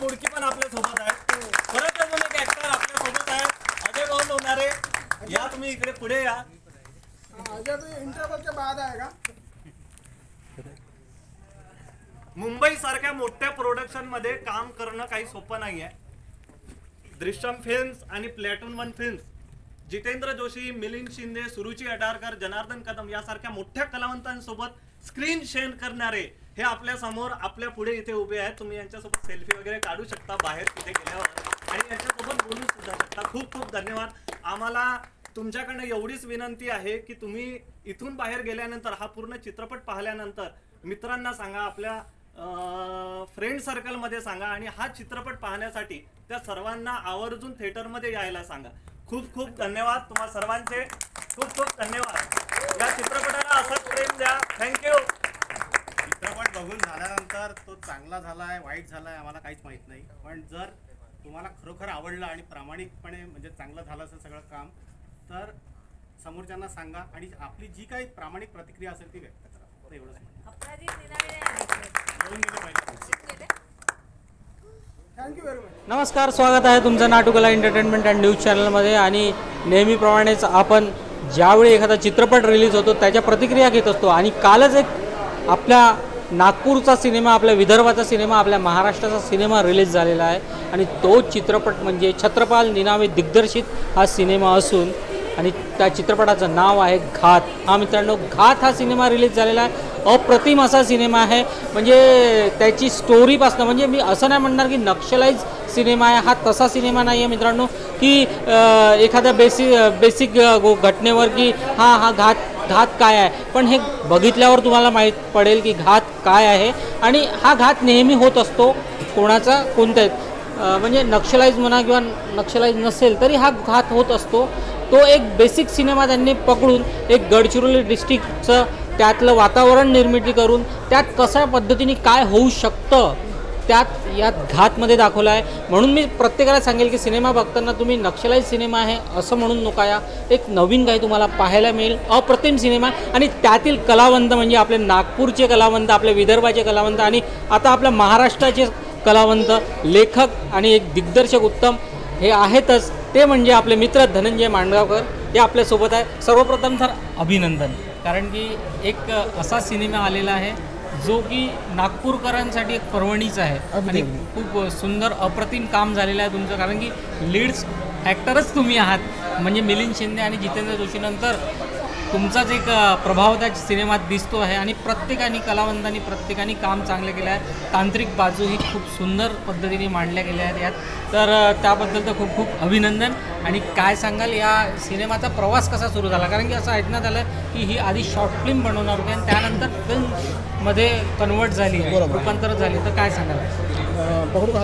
मुडकी पण आपल्या सोबत आहे. परत अजून एक ऍक्टर आपल्या सोबत आहे, अजय भाऊ लोणारे. या तुम्ही इकडे पुढे या. अजय भाई इंटरवल के बाद आएगा. मुंबई सारख्या मोठ्या प्रोडक्शन मध्ये काम करणं काही सोपं नाहीये. दृश्यम फिल्म्स आणि प्लॅटून 1 फिल्म्स, जितेंद्र जोशी, मिलिंद शिंदे, सुरुची अडारकर, जनार्दन कदम यासारख्या मोठ्या कलावंतांसोबत स्क्रीन शेअर करणारे हे आपल्या समोर आपल्या पुढे इथे उभे आहेत. तुम्ही यांच्यासोबत सेल्फी वगैरे काढू शकता बाहेर तिथे गेल्यावर आणि यांच्यासोबत बोलू सुद्धा शकता. खूप खूप धन्यवाद. आम्हाला तुमच्याकडनं एवढीच विनंती आहे की तुम्ही इथून बाहेर गेल्यानंतर हा पूर्ण चित्रपट पाहिल्यानंतर मित्रांना सांगा, आपल्या फ्रेंड सर्कलमध्ये सांगा आणि हा चित्रपट पाहण्यासाठी त्या सर्वांना आवर्जून थिएटरमध्ये यायला सांगा. खूप खूप धन्यवाद तुम्हा सर्वांचे. खूप खूप धन्यवाद. या चित्रपटाला असंच प्रेम द्या. थँक्यू. चित्रपट बघून झाल्यानंतर तो चांगला झालाय वाईट झालाय आम्हाला काहीच माहित नाही, पण जर तुम्हाला खरोखर आवडलं आणि प्रामाणिकपणे म्हणजे चांगलं झालं असेल सगळं काम, तर समोरच्यांना सांगा आणि आपली जी काही प्रामाणिक प्रतिक्रिया असेल ती व्यक्त करा. तर एवढंच म्हणतो. Thank you very much. नमस्कार, स्वागत आहे तुमचं नाटुकला एंटरटेनमेंट अँड न्यूज चॅनलमध्ये. आणि नेहमीप्रमाणेच आपण ज्यावेळी एखादा चित्रपट रिलीज होतो त्याच्या प्रतिक्रिया घेत असतो. आणि कालच एक आपल्या नागपूरचा सिनेमा, आपल्या विदर्भाचा सिनेमा, आपल्या महाराष्ट्राचा सिनेमा रिलीज झालेला आहे आणि तो चित्रपट म्हणजे छत्रपाल निनावे दिग्दर्शित हा सिनेमा असून आणि त्या चित्रपटाचं नाव आहे घात. हा मित्रांनो, घात हा सिनेमा रिलीज झालेला आहे. अप्रतिम असा सिनेमा आहे. म्हणजे त्याची स्टोरीपासनं, म्हणजे मी असं नाही म्हणणार की नक्षलाइज सिनेमा आहे, हा तसा सिनेमा नाही आहे मित्रांनो की एखाद्या बेसिक घटनेवर की हा घात काय आहे. पण हे बघितल्यावर तुम्हाला माहीत पडेल की घात काय आहे. आणि हा घात नेहमी होत असतो कोणाचा, कोणत्याही म्हणजे नक्षलाइज म्हणा किंवा नक्षलाइज नसेल तरी हा घात होत असतो. तो एक बेसिक सिनेमा त्यांनी पकडून एक गडचिरोली डिस्ट्रिक्टचं त्यातलं वातावरण निर्मिती करून त्यात कशा पद्धतीने काय होऊ शकतं त्यात यात घातमध्ये दाखवलं आहे. म्हणून मी प्रत्येकाला सांगेल की सिनेमा बघताना तुम्ही नक्षलाइज सिनेमा आहे असं म्हणून नका या. एक नवीन काही तुम्हाला पाहायला मिळेल. अप्रतिम सिनेमा आणि त्यातील कलावंत म्हणजे आपले नागपूरचे कलावंत, आपले विदर्भाचे कलावंत आणि आता आपल्या महाराष्ट्राचे कलावंत, लेखक आणि एक दिग्दर्शक उत्तम हे आहेतच. ते म्हणजे आपले मित्र धनंजय मांडगावकर हे आपल्यासोबत आहे. सर्वप्रथम तर अभिनंदन, कारण की एक असा सिनेमा आलेला आहे जो की नागपूरकरांसाठी एक पर्वणीचा आहे आणि खूप सुंदर अप्रतिम काम झालेलं आहे तुमचं. कारण की लीड्स ॲक्टरच तुम्ही आहात, म्हणजे मिलिंद शिंदे आणि जितेंद्र जोशीनंतर तुमचाच एक प्रभाव त्या सिनेमात दिसतो आहे. आणि प्रत्येकाने कलावंतांनी प्रत्येकाने काम चांगलं केलं आहे. तांत्रिक बाजू ही खूप सुंदर पद्धतीने मांडल्या गेल्या आहेत यात. तर त्याबद्दल तर खूप खूप अभिनंदन. आणि काय सांगाल या सिनेमाचा प्रवास कसा सुरू झाला? कारण की असं ऐकण्यात आलं की ही आधी शॉर्ट फिल्म बनवणार होती आणि त्यानंतर फिल्ममध्ये कन्वर्ट झाली आहे, रूपांतर झाली. तर काय सांगाल? पकडू का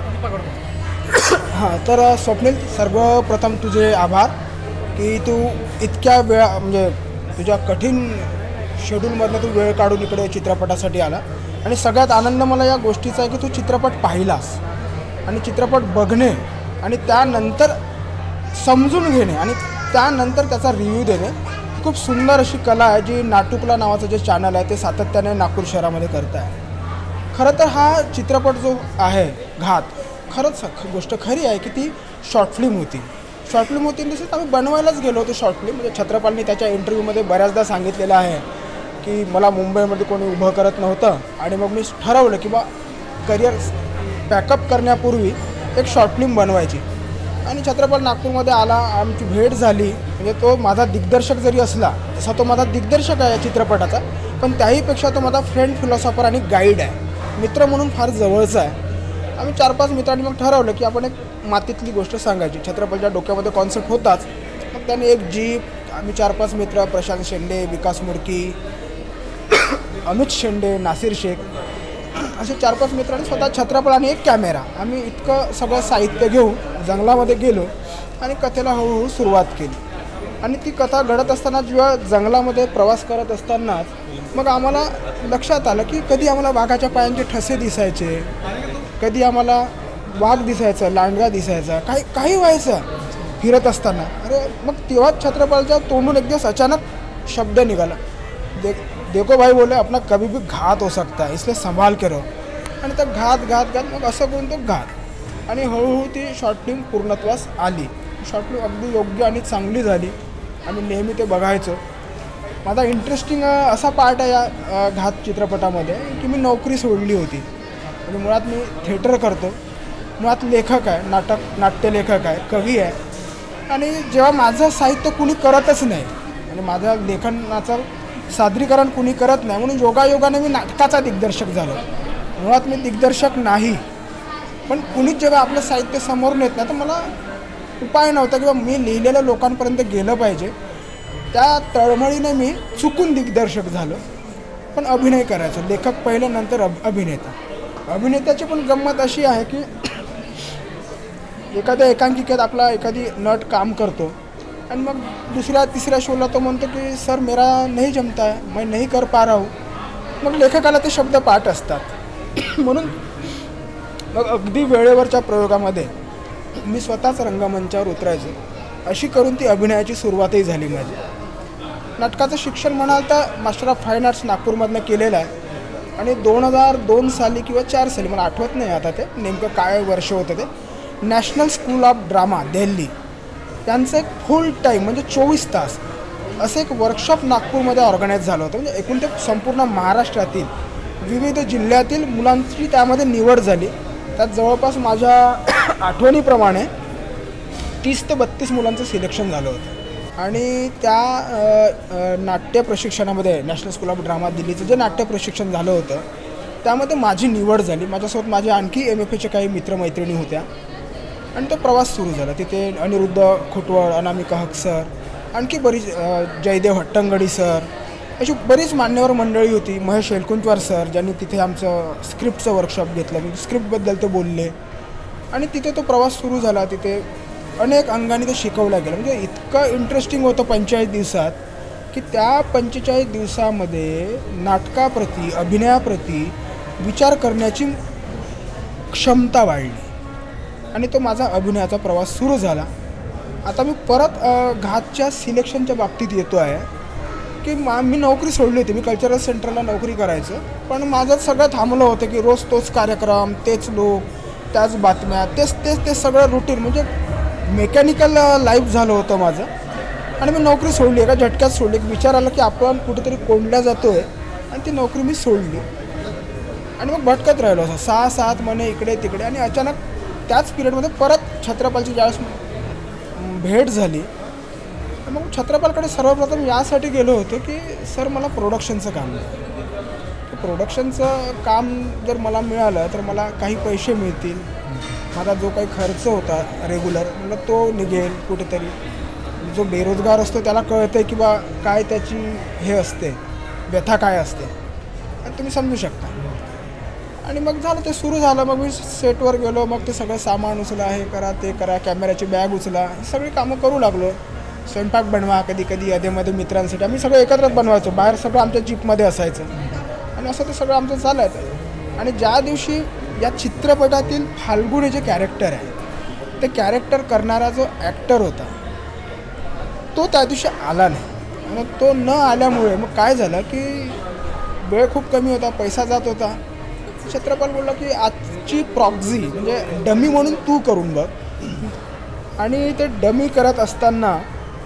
हां, तर स्वप्नील, सर्वप्रथम तुझे आभार की तू इतक्या वेळा म्हणजे तुझ्या कठीण शेड्यूलमधनं तू वेळ काढून इकडे चित्रपटासाठी आला. आणि सगळ्यात आनंद मला या गोष्टीचा आहे की तू चित्रपट पाहिलास आणि चित्रपट बघणे आणि त्यानंतर समजून घेणे आणि त्यानंतर त्याचा रिव्ह्यू देणे खूप सुंदर अशी कला आहे जी नाटुकला नावाचं जे चॅनल आहे ते सातत्याने नागपूर शहरामध्ये करत आहे. खरं तर हा चित्रपट जो आहे घात, खरंच गोष्ट खरी आहे की ती शॉर्ट फिल्म होती. शॉर्ट फिल्म होती तसंच आम्ही बनवायलाच गेलो होतो शॉर्ट फिल्म. म्हणजे छत्रपालनी त्याच्या इंटरव्ह्यूमध्ये बऱ्याचदा सांगितलेलं आहे की मला मुंबईमध्ये कोणी उभं करत नव्हतं आणि मग मी ठरवलं की बा करिअर पॅकअप करण्यापूर्वी एक शॉर्ट फिल्म बनवायची. आणि छत्रपाल नागपूरमध्ये आला, आमची भेट झाली. म्हणजे तो माझा दिग्दर्शक जरी असला तसा तो माझा दिग्दर्शक आहे या चित्रपटाचा, पण त्याहीपेक्षा तो माझा फ्रेंड, फिलॉसॉफर आणि गाईड आहे. मित्र म्हणून फार जवळचा आहे. आम्ही 4-5 मित्रांनी मग ठरवलं की आपण एक मातीतली गोष्ट सांगायची. छत्रपतीच्या डोक्यामध्ये कॉन्सेप्ट होताच. मग त्याने एक जीप, आम्ही 4-5 मित्र, प्रशांत शेंडे, विकास मुडकी, अमित शेंडे, नासिर शेख, असे 4-5 मित्रांनी स्वतः छत्रपती आणि एक कॅमेरा, आम्ही इतकं सगळं साहित्य घेऊन जंगलामध्ये गेलो आणि कथेला हळूहळू सुरुवात केली. आणि ती कथा घडत असताना जेव्हा जंगलामध्ये प्रवास करत असतानाच मग आम्हाला लक्षात आलं की कधी आम्हाला वाघाच्या पायांचे ठसे दिसायचे, कधी आम्हाला वाघ दिसायचा, लांडगा दिसायचा, काही व्हायचं फिरत असताना. अरे मग तेव्हाच छत्रपालच्या तोंडून एक दिवस अचानक शब्द निघाला, देखो भाई बोले अपना कभी भी घात हो सकता है, इसलिए संभाल के रहो. आणि त्या घात मग असं करून तो घात आणि हळूहळू ती शॉर्ट फिल्म पूर्णत्वास आली. शॉर्ट फिल्म अगदी योग्य आणि चांगली झाली. आम्ही नेहमी ते बघायचो. माझा इंटरेस्टिंग असा पार्ट आहे या घात चित्रपटामध्ये की मी नोकरी सोडली होती. म्हणजे मुळात मी थिएटर करतो, मुळात लेखक आहे, नाट्यलेखक आहे, कवी आहे. आणि जेव्हा माझं साहित्य कुणी करतच नाही आणि माझ्या लेखनाचं सादरीकरण कुणी करत नाही म्हणून योगायोगाने मी नाटकाचा दिग्दर्शक झालो. मुळात मी दिग्दर्शक नाही, पण कुणीच जेव्हा आपलं साहित्य समोर नेत नाही तर मला उपाय नव्हता किंवा मी लिहिलेलं लोकांपर्यंत गेलं पाहिजे. त्या तळमळीने मी चुकून दिग्दर्शक झालो. पण अभिनय करायचो, लेखक पहिले नंतर अभिनेता. अभिनेत्याची पण गंमत अशी आहे की एखाद्या एकांकिकेत आपला एखादी नट काम करतो आणि मग दुसऱ्या तिसऱ्या शोला तो म्हणतो की सर मेरा नहीं जमता है, मैं नहीं कर पा रहा हूँ. मग लेखकाला ते शब्द पाठ असतात. म्हणून मग अगदी वेळेवरच्या प्रयोगामध्ये मी स्वतःच रंगमंचावर उतरायचो. अशी करून ती अभिनयाची सुरुवातही झाली माझी. नाटकाचं शिक्षण म्हणाल तर मास्टर ऑफ फाईन आर्ट्स नागपूरमधनं केलेलं आहे आणि 2002 साली किंवा 4 साली मला आठवत नाही आता ते नेमकं काय वर्ष होतं ते, national school of drama Delhi त्यांचं एक फुल टाईम म्हणजे 24 तास असं एक वर्कशॉप नागपूरमध्ये ऑर्गनाईज झालं होतं. म्हणजे एकूण ते संपूर्ण महाराष्ट्रातील विविध जिल्ह्यातील मुलांची त्यामध्ये निवड झाली. त्यात जवळपास माझ्या आठवणीप्रमाणे 30 ते 32 मुलांचं सिलेक्शन झालं होतं. आणि त्या नाट्य प्रशिक्षणामध्ये नॅशनल स्कूल ऑफ ड्रामा दिल्लीचं जे नाट्य प्रशिक्षण झालं होतं त्यामध्ये माझी निवड झाली. माझ्यासोबत माझे आणखी MFAचे काही मित्रमैत्रिणी होत्या आणि तो प्रवास सुरू झाला. तिथे अनिरुद्ध खोटवळ, अनामिका हक सर, आणखी बरीच जयदेव हट्टंगडी सर, अशी बरीच मान्यवर मंडळी होती. महेश एलकुंचवार सर ज्यांनी तिथे आमचं स्क्रिप्टचं वर्कशॉप घेतलं, म्हणजे स्क्रिप्टबद्दल ते बोलले आणि तिथे तो प्रवास सुरू झाला. तिथे अनेक अंगाने ते शिकवलं गेलं. म्हणजे इतकं इंटरेस्टिंग होतं 45 दिवसात की त्या 45 दिवसामध्ये नाटकाप्रती, अभिनयाप्रती विचार करण्याची क्षमता वाढली आणि तो माझा अभिनयाचा प्रवास सुरू झाला. आता मी परत घातच्या सिलेक्शनच्या बाबतीत येतो आहे की मी नोकरी सोडली होती. मी कल्चरल सेंटरला नोकरी करायचं, पण माझं सगळं थांबलं होतं की रोज तोच कार्यक्रम, तेच लोक, त्याच बातम्या, तेच सगळं रुटीन, म्हणजे मेकॅनिकल लाईफ झालं होतं माझं. आणि मी नोकरी सोडली, एका झटक्यात सोडली. विचार आला की आपण कुठेतरी कोंडल्या जातो आहे आणि ती नोकरी मी सोडली आणि मग भटकत राहिलो असं 6-7 महिने इकडे तिकडे. आणि अचानक त्याच पिरियडमध्ये परत छत्रपालची ज्यावेळेस भेट झाली मग छत्रपालकडे सर्वप्रथम यासाठी गेलो होतो की सर मला प्रोडक्शनचं काम आहे. प्रोडक्शनचं काम जर मला मिळालं तर मला काही पैसे मिळतील, माझा जो काही खर्च होता रेग्युलर म्हणलं तो निघेल कुठेतरी. जो बेरोजगार असतो त्याला कळतं की बा काय त्याची हे असते, व्यथा काय असते, आणि तुम्ही समजू शकता. आणि मग झालं ते सुरू झालं. मग मी सेटवर गेलो, मग ते सगळं सामान उचला, हे करा ते करा, कॅमेऱ्याची बॅग उचला, ही सगळी कामं करू लागलो. स्वयंपाक बनवा, कधी कधी अधेमध्ये मित्रांसाठी आम्ही सगळं एकत्रच बनवायचो. बाहेर सगळं आमच्या जीपमध्ये असायचं आणि असं ते सगळं आमचं चालायचं. आणि ज्या दिवशी या चित्रपटातील फाल्गुनी जे कॅरेक्टर आहे ते कॅरेक्टर करणारा जो ॲक्टर होता तो त्या दिवशी आला नाही. आणि तो न आल्यामुळे मग काय झालं की वेळ खूप कमी होता, पैसा जात होता. छत्रपाल बोलला की आजची प्रॉक्झी म्हणजे डमी म्हणून तू करून बघ. आणि ते डमी करत असताना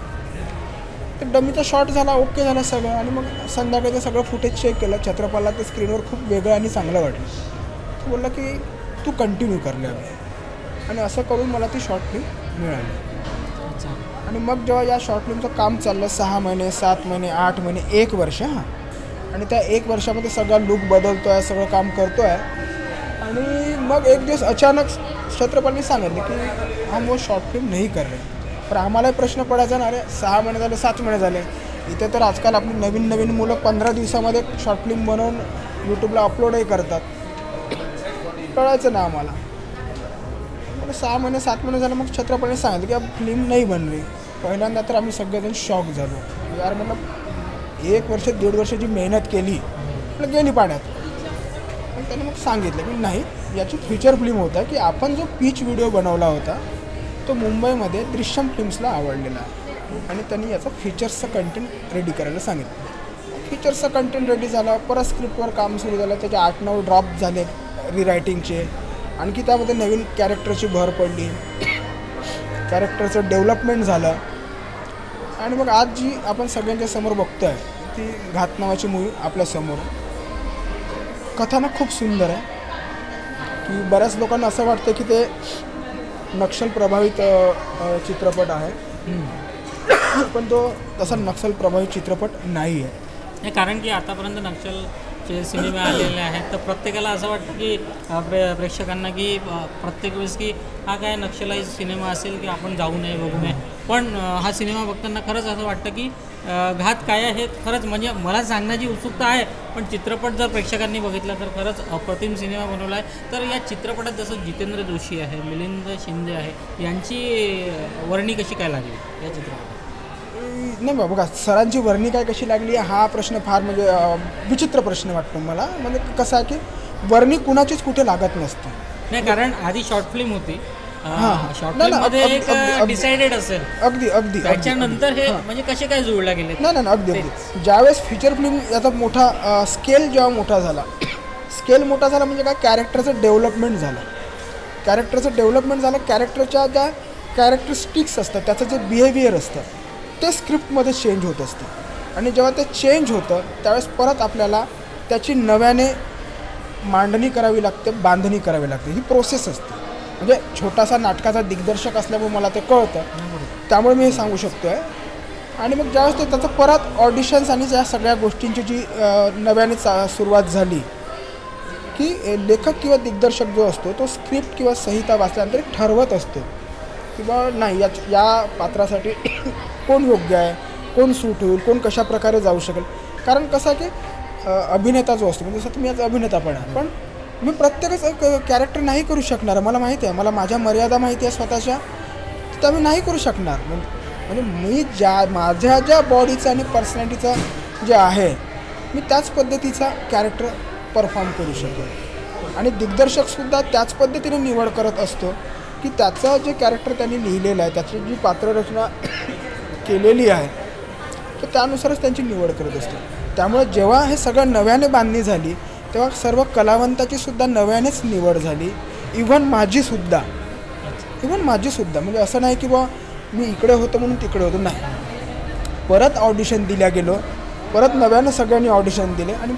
ते डमीचा शॉट झाला, ओके झालं सगळं. आणि मग संध्याकाळी ते सगळं फुटेज चेक केलं. छत्रपालला ते स्क्रीनवर खूप वेगळं आणि चांगलं वाटलं. तो बोलला की तू कंटिन्यू करले हवे. आणि असं करून मला ती शॉर्ट फिल्म मिळाली. आणि मग जेव्हा या शॉर्ट फिल्मचं काम चाललं 6 महिने, 7 महिने, 8 महिने, 1 वर्ष, आणि त्या 1 वर्षामध्ये सगळा लूक बदलतो आहे, सगळं काम करतो आहे. आणि मग एक दिवस अचानक छत्रपालनी सांगितलं की हम वो शॉर्ट फिल्म नहीं कर रहे. पण आम्हालाही प्रश्न पडायचा ना, अरे 6 महिने झाले, 7 महिने झाले. इथे तर आजकाल आपली नवीन मुलं 15 दिवसामध्ये शॉर्ट फिल्म बनवून यूट्यूबला अपलोडही करतात. कळायचं ना आम्हाला. मग 6 महिने 7 महिने झाले. मग छत्रपालनी सांगितलं की अब फिल्म नाही बनली. पहिल्यांदा तर आम्ही सगळेजण शॉक झालो. यार मतलब 1 वर्ष 1.5 वर्षाची मेहनत केली म्हटलं गेली पाण्यात. पण त्याने मग सांगितलं की नाही, याची फीचर फिल्म होता की आपण जो पिच व्हिडिओ बनवला होता तो मुंबईमध्ये दृश्यम फिल्म्सला आवडलेला आहे आणि त्यांनी याचा फीचर्सचं कंटेंट रेडी करायला सांगितलं. फीचर्सचं कंटेंट रेडी झालं. परत स्क्रिप्टवर काम सुरू झालं. त्याचे 8-9 ड्रॉप झाले रिरायटिंगचे, आणखी त्यामध्ये नवीन कॅरेक्टरची भर पडली, कॅरेक्टरचं डेव्हलपमेंट झालं. आणि मग आज जी आपण सगळ्यांच्या समोर बघतो आहे ती घात नावाची मूवी आपल्यासमोर आहे. कथानक खूप सुंदर आहे की बऱ्याच लोकांना असं वाटतं की ते नक्षल प्रभावित चित्रपट आहे, पण तो तसा नक्षल प्रभावित चित्रपट नाही आहे. नाही, कारण की आतापर्यंत नक्षलचे सिनेमे आलेले आहेत तर प्रत्येकाला असं वाटतं की प्रेक्षकांना की प्रत्येक वेळेस की हा काय नक्षलाइज सिनेमा असेल की आपण जाऊ नये, बघू नये. पण हा सिनेमा बघताना खरंच असं वाटतं की घात काय आहे खरंच, म्हणजे मला सांगण्याची उत्सुकता आहे, पण चित्रपट जर प्रेक्षकांनी बघितला तर खरंच अप्रतिम सिनेमा बनवला आहे. तर या चित्रपटात जसं जितेंद्र जोशी आहे, मिलिंद शिंदे आहे, यांची वर्णी कशी काय लागली या चित्रपटात? नाही बघा, सरांची वर्णी काय कशी लागली हा प्रश्न फार म्हणजे विचित्र प्रश्न वाटतो मला. म्हणजे कसं आहे की वर्णी कुणाचीच कुठे लागत नसते. नाही, कारण आधी शॉर्ट फिल्म होती, शॉर्ट नाही, फिल्म मध्ये एक अगदी- डिसाइडेड असेल, अगदी अगदी त्याच्यानंतर हे म्हणजे कसे काय जुळला गेले? नाही अगदी ज्यावेळेस फीचर फिल्म याचा मोठा स्केल जेव्हा मोठा झाला, स्केल मोठा झाला म्हणजे काय, कॅरेक्टरचं डेव्हलपमेंट झालं. कॅरेक्टरच्या ज्या कॅरेक्टरिस्टिक्स असतात, त्याचं जे बिहेवियर असतं ते स्क्रिप्टमध्ये चेंज होत असतं. आणि जेव्हा ते चेंज होतं त्यावेळेस परत आपल्याला त्याची नव्याने मांडणी करावी लागते, बांधणी करावी लागते. ही प्रोसेस असते. म्हणजे छोटासा नाटकाचा दिग्दर्शक असल्यामुळे मला ते कळतं, त्यामुळे मी हे सांगू शकतो आहे. आणि मग ज्यावेळेस ते त्याचं परत ऑडिशन्स आणि या सगळ्या गोष्टींची जी नव्याने सुरुवात झाली की लेखक किंवा दिग्दर्शक जो असतो तो स्क्रिप्ट किंवा संहिता वाचल्यानंतर ठरवत असतो की बा नाही या पात्रासाठी कोण योग्य आहे, कोण सूट होईल, कोण कशा प्रकारे जाऊ शकेल. कारण कसं आहे की अभिनेता जो असतो, म्हणजे जसं तुम्ही आज अभिनेता पण आहे, पण मी प्रत्येकच कॅरेक्टर नाही करू शकणार. मला माहिती आहे, मला माझ्या मर्यादा माहिती आहे स्वतःच्या, त्या मी नाही करू शकणार. म्हणजे मी माझ्या ज्या बॉडीचं आणि पर्सनॅलिटीचं जे आहे मी त्याच पद्धतीचा कॅरेक्टर परफॉर्म करू शकेल. आणि दिग्दर्शकसुद्धा त्याच पद्धतीने निवड करत असतो की त्याचं जे कॅरेक्टर त्यांनी लिहिलेलं आहे, त्याची जी पात्ररचना केलेली आहे तर त्यानुसारच त्यांची निवड करत असतो. त्यामुळे जेव्हा हे सगळं नव्याने बांधणी झाली तेव्हा सर्व कलावंताची सुद्धा नव्यानेच निवड झाली. इव्हन माझीसुद्धा म्हणजे असं नाही की बा मी इकडे होतो म्हणून तिकडे होतो, नाही. परत ऑडिशन दिल्या गेलो, परत नव्यानं सगळ्यांनी ऑडिशन दिले आणि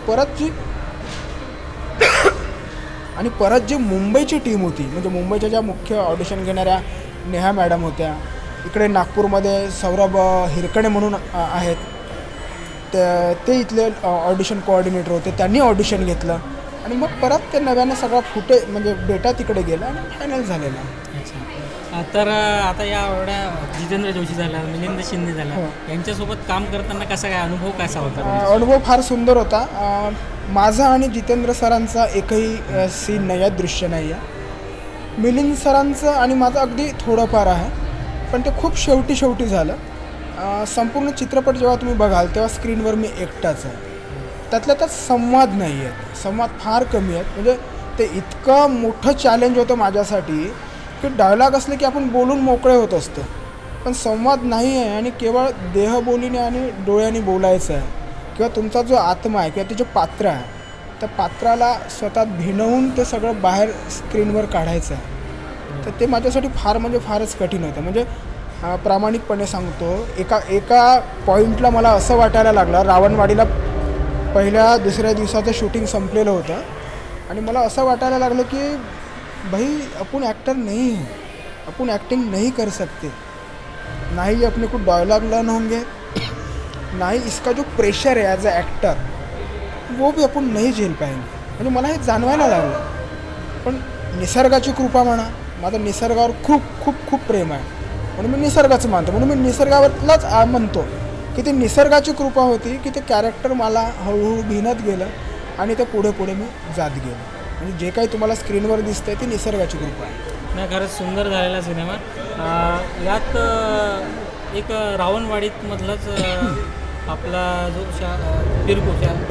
परत जी मुंबईची टीम होती, म्हणजे मुंबईच्या ज्या मुख्य ऑडिशन घेणाऱ्या नेहा मॅडम होत्या, इकडे नागपूरमध्ये सौरभ हिरकणे म्हणून आहेत, ते इथले ऑडिशन कोऑर्डिनेटर होते, त्यांनी ऑडिशन घेतलं आणि मग परत ते नव्यानं सगळा म्हणजे डेटा तिकडे गेला आणि फायनल झालेला. अच्छा, तर आता या एवढ्या जितेंद्र जोशी झाला, मिलिंद शिंदे झाला, यांच्यासोबत काम करताना कसा काय अनुभव कसा होता? अनुभव फार सुंदर होता. माझा आणि जितेंद्र सरांचा एकही सीन नाही आहे, दृश्य नाही आहे. मिलिंद सरांचं आणि माझं अगदी थोडंफार आहे, पण ते खूप शेवटी झालं. संपूर्ण चित्रपट जेव्हा तुम्ही बघाल तेव्हा स्क्रीनवर मी एकटाच आहे. त्यातल्या त्यात संवाद नाही आहेत, संवाद फार कमी आहेत. म्हणजे ते इतकं मोठं चॅलेंज होतं माझ्यासाठी की डायलॉग असले की आपण बोलून मोकळे होत असतो, पण संवाद नाही आहे आणि केवळ देहबोलीने आणि डोळ्यांनी बोलायचं आहे. किंवा तुमचा जो आत्मा आहे किंवा ते जे पात्र आहे त्या पात्राला स्वतः भिनवून ते सगळं बाहेर स्क्रीनवर काढायचं आहे. तर ते माझ्यासाठी फारच कठीण होतं. म्हणजे प्रामाणिकपणे सांगतो, एका पॉईंटला मला असं वाटायला लागलं, रावणवाडीला पहिल्या दुसऱ्या दिवसाचं शूटिंग संपलेलं होतं आणि मला असं वाटायला लागलं की भाई आपण ॲक्टर नहीं है, अपन एक्टिंग नहीं कर सकते, ना ही अपने को डायलॉग लर्न होंगे, ना ही इसका जो प्रेशर है ॲज अ ॲक्टर वो भी अपन नहीं झेल पाएंगे. म्हणजे मला हे जाणवायला लागलं. पण निसर्गाची कृपा म्हणा, माझं निसर्गावर खूप प्रेम आहे म्हणून मी निसर्गाचं मानतो. म्हणून मी निसर्गावरलाच म्हणतो की ती निसर्गाची कृपा होती की ते कॅरेक्टर मला हळूहळू भिनत गेलं आणि ते पुढे मी जात गेलो. म्हणजे जे काही तुम्हाला स्क्रीनवर दिसतंय ती निसर्गाची कृपा आहे. नाही, खरंच सुंदर झालेला सिनेमा. यात एक रावणवाडीत मधलंच आपला जो पेरकू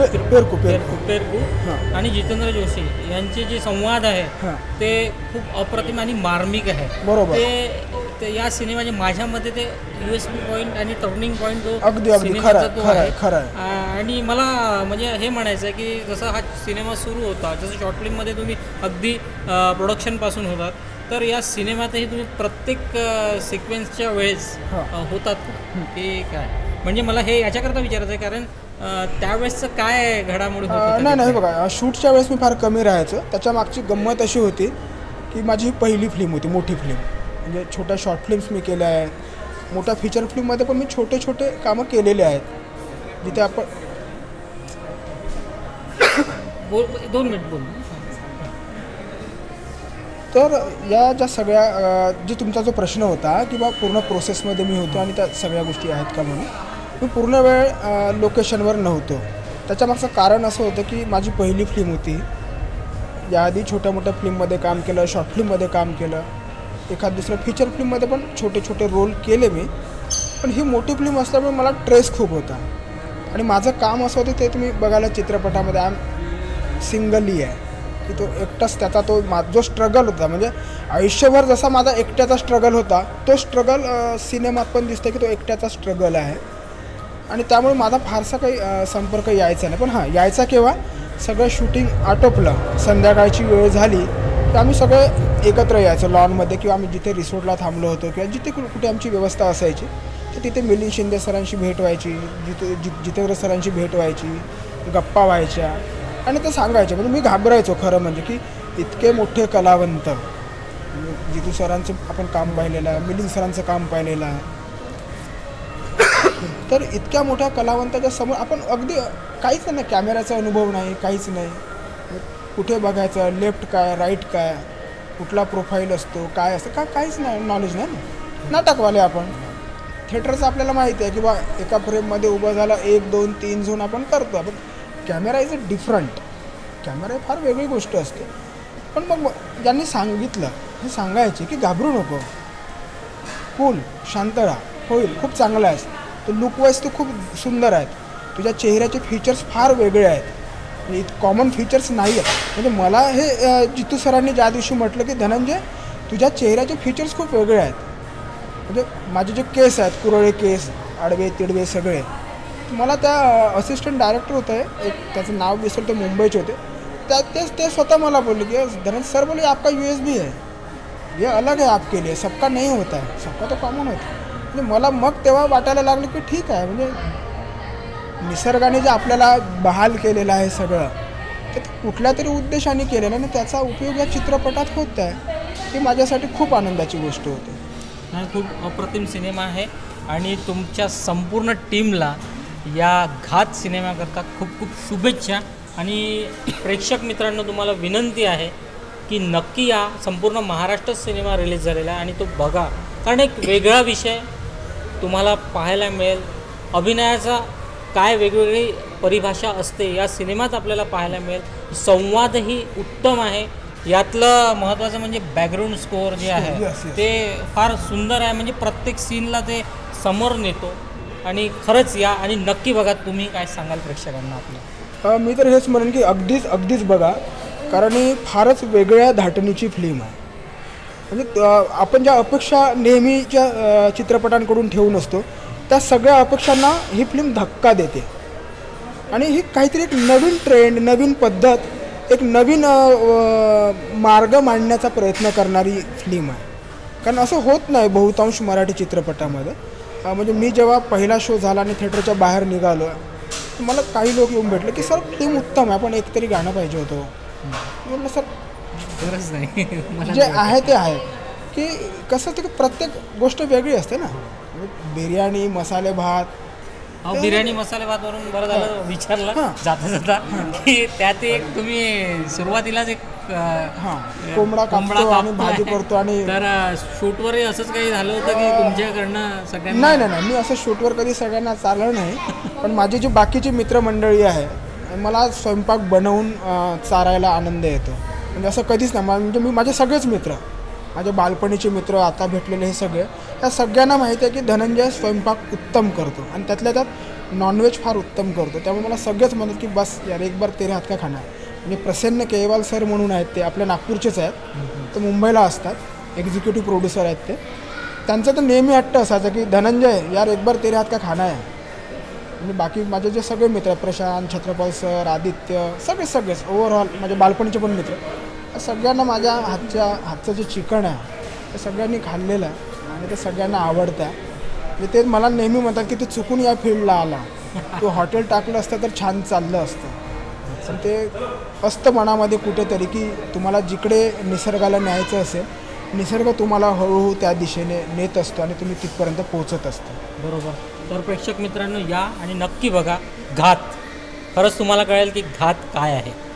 हां. आणि जितेंद्र जोशी यांचे जे संवाद आहे हां. ते खूप अप्रतिम आणि मार्मिक आहे. बरोबर. ते या सिनेमाचे माझ्या मते ते USB पॉईंट आणि टर्निंग पॉईंट जो अगदी सिनेमाचा खरं तो खरं आहे. खरं आहे. आणि मला म्हणजे हे म्हणायचं आहे की जसं हा सिनेमा सुरू होता, जसं शॉर्ट फिल्ममध्ये तुम्ही अगदी प्रोडक्शनपासून होतात, तर या सिनेमातही तुम्ही प्रत्येक सिक्वेन्सच्या वेळेस हां. होतात की काय, म्हणजे मला हे याच्याकरता विचारायचं आहे कारण त्यावेळेसचं काय घडामोडी होत होत्या नाही तिथे? बघा, शूटच्या वेळेस मी फार कमी राहायचं. त्याच्या मागची गंमत अशी होती की माझी ही पहिली फिल्म होती, मोठी फिल्म. म्हणजे छोट्या शॉर्ट फिल्म्स मी केल्या आहेत, मोठ्या फीचर फिल्ममध्ये पण मी छोटे छोटे कामं केलेले आहेत, जिथे आपण 2 मिनिट बोल. तर या ज्या सगळ्या जी तुमचा जो प्रश्न होता की बा पूर्ण प्रोसेसमध्ये मी होतो आणि त्या सगळ्या गोष्टी आहेत का म्हणून, मी पूर्ण वेळ लोकेशनवर नव्हतो. त्याच्यामागचं कारण असं होतं की माझी पहिली फिल्म होती. याआधी छोट्या मोठ्या फिल्ममध्ये काम केलं, शॉर्ट फिल्ममध्ये काम केलं, एखाद दुसऱ्या फीचर फिल्ममध्ये पण छोटे छोटे रोल केले मी. पण ही मोठी फिल्म असल्यामुळे मला ट्रेस खूप होता आणि माझं काम असं होतं, ते तुम्ही बघायला चित्रपटामध्ये सिंगली आहे की तो एकटाच त्याचा तो जो स्ट्रगल होता, म्हणजे आयुष्यभर जसा माझा एकट्याचा स्ट्रगल होता, तो स्ट्रगल सिनेमात पण दिसतं की तो एकट्याचा स्ट्रगल आहे. आणि त्यामुळे माझा फारसा काही संपर्क यायचा नाही. पण हां, यायचा केव्हा, सगळं शूटिंग आटोपलं, संध्याकाळची वेळ झाली की आम्ही सगळे एकत्र यायचो लॉनमध्ये, किंवा आम्ही जिथे रिसॉर्टला थांबलो होतो किंवा जिथे कुठे आमची व्यवस्था असायची, तर तिथे मिलिंद शिंदे सरांशी भेट व्हायची, जितेंद्र सरांची भेट व्हायची, गप्पा व्हायच्या आणि ते सांगायचे. म्हणजे मी घाबरायचो खरं म्हणजे की इतके मोठे कलावंत, जितू सरांचं आपण काम पाहिलेलं आहे, मिलिंद सरांचं काम पाहिलेलं आहे, तर इतक्या मोठ्या कलावंताच्या समोर आपण अगदी काहीच नाही, कॅमेऱ्याचा अनुभव नाही, काहीच नाही. कुठे बघायचं, लेफ्ट काय राईट काय, कुठला प्रोफाईल असतो, काय असतं, काहीच नाही, नॉलेज नाही. नाटकवाले आपण, थिएटरचं आपल्याला माहिती आहे की बा एका फ्रेममध्ये उभं झालं 1 2 3 झोन आपण करतो. आपण camera is a different, camera फार वेगळी गोष्ट असते. पण मग ज्यांनी सांगितलं हे सांगायचे की घाबरू नको, कूल, शांत राहा, होईल, खूप चांगलं आहेस, तो लुकवाईज तू खूप सुंदर आहेत, तुझ्या चेहऱ्याचे फीचर्स फार वेगळे आहेत, म्हणजे कॉमन फीचर्स नाही आहेत. म्हणजे मला हे जितू सरांनी ज्या दिवशी म्हटलं की धनंजय तुझ्या चेहऱ्याचे फीचर्स खूप वेगळे आहेत, म्हणजे माझे जे केस आहेत, कुरळे केस, आडवे तिडवे सगळे, मला त्या असिस्टंट डायरेक्टर होते, एक त्याचं नाव विसरलं, ते मुंबईचे होते, ते स्वतः मला बोलले की धनंजय सर बोले आपका USB है, ये अलग है आपके लिए, सबका नहीं होता है, सबका तो कॉमन होता है. म्हणजे मला मग तेव्हा वाटायला लागलं की ठीक आहे, म्हणजे निसर्गाने जे आपल्याला बहाल केलेलं आहे सगळं, ते कुठल्या तरी उद्देशाने केलेलं आणि त्याचा उपयोग या चित्रपटात होत आहे, ही माझ्यासाठी खूप आनंदाची गोष्ट होती. हा खूप अप्रतिम सिनेमा आहे आणि तुमच्या संपूर्ण टीमला या घात सिनेमाकरता खूप खूप शुभेच्छा. आणि प्रेक्षक मित्रांनो, तुम्हाला विनंती आहे की नक्की या संपूर्ण महाराष्ट्र सिनेमा रिलीज झालेला आहे आणि तो बघा, कारण एक वेगळा विषय तुम्हाला पाहायला मिळेल. अभिनयाचा काय वेगवेगळी परिभाषा असते या सिनेमात आपल्याला पाहायला मिळेल. संवादही उत्तम आहे. यातलं महत्त्वाचं म्हणजे बॅकग्राऊंड स्कोअर जे आहे Yes. ते फार सुंदर आहे, म्हणजे प्रत्येक सीनला ते समोर नेतो. आणि खरंच या आणि नक्की बघा. तुम्ही काय सांगाल प्रेक्षकांना आपल्या? मी तर हेच म्हणेन की अगदीच बघा, कारण ही फारच वेगळ्या धाटणीची फिल्म आहे. म्हणजे आपण ज्या अपेक्षा नेहमीच्या चित्रपटांकडून ठेवून असतो, त्या सगळ्या अपेक्षांना ही फिल्म धक्का देते आणि ही काहीतरी एक नवीन ट्रेंड, नवीन पद्धत, एक नवीन मार्ग मांडण्याचा प्रयत्न करणारी फिल्म आहे. कारण असं होत नाही बहुतांश मराठी चित्रपटामध्ये. म्हणजे मी जेव्हा पहिला शो झाला आणि थिएटरच्या बाहेर निघालो, मला काही लोक येऊन भेटले की सर फिल्म उत्तम आहे, पण एकतरी गाणं पाहिजे होतं. म्हटलं सर गरज नाही, जे आहे ते आहे. की कसं ते प्रत्येक गोष्ट वेगळी असते ना. बिर्याणी, मसाले भात, बिर्याणी मसाले भातवरून बरं झालं विचारलं हां. जाता की त्यात एक तुम्ही सुरुवातीलाच एक कोंबडा कापतो आणि भाजी करतो. आणि तर शूटवरही असंच काही झालं होतं की तुमच्याकडनं सगळ्यांना? नाही, मी असं शूटवर कधी सगळ्यांना चाललं नाही. पण माझी जी बाकीची मित्रमंडळी आहे, मला स्वयंपाक बनवून चारायला आनंद येतो. म्हणजे असं कधीच नाही. म्हणजे मी माझे सगळेच मित्र, माझे बालपणीचे मित्र, आता भेटलेले हे सगळे, त्या सगळ्यांना माहिती आहे की धनंजय स्वयंपाक उत्तम करतो आणि त्यातल्या त्यात नॉनव्हेज फार उत्तम करतो. त्यामुळे मला सगळेच म्हणतात की बस यार एक बार तेरे हात का खाना है. म्हणजे प्रसन्न केवाल सर म्हणून आहेत, ते आपल्या नागपूरचेच आहेत, ते मुंबईला असतात, एक्झिक्युटिव्ह प्रोड्युसर आहेत ते. त्यांचं तर नेहमी हट्ट असायचं की धनंजय यार एक बार तेरे हात का खाना आहे. म्हणजे बाकी माझे जे सगळे मित्र आहेत, प्रशांत, छत्रपल सर, आदित्य, सगळेच ओव्हरऑल माझे बालपणीचे पण मित्र, सगळ्यांना माझ्या हातचं जे चिकन आहे ते सगळ्यांनी खाल्लेलं आहे आणि ते सगळ्यांना आवडतं आहे. म्हणजे ते मला नेहमी म्हणतात की तू चुकून या फील्डला आला, तू हॉटेल टाकलं असतं तर छान चाललं असतं. पण ते असतं मनामध्ये कुठेतरी की तुम्हाला जिकडे निसर्गाला न्यायचं असेल, निसर्ग तुम्हाला हळूहळू त्या दिशेने नेत असतो आणि तुम्ही तिथपर्यंत पोहोचत असतो. बरोबर. तर प्रेक्षक मित्रांनो या आणि नक्की बघा घात. खरंच तुम्हाला कळेल की घात काय आहे.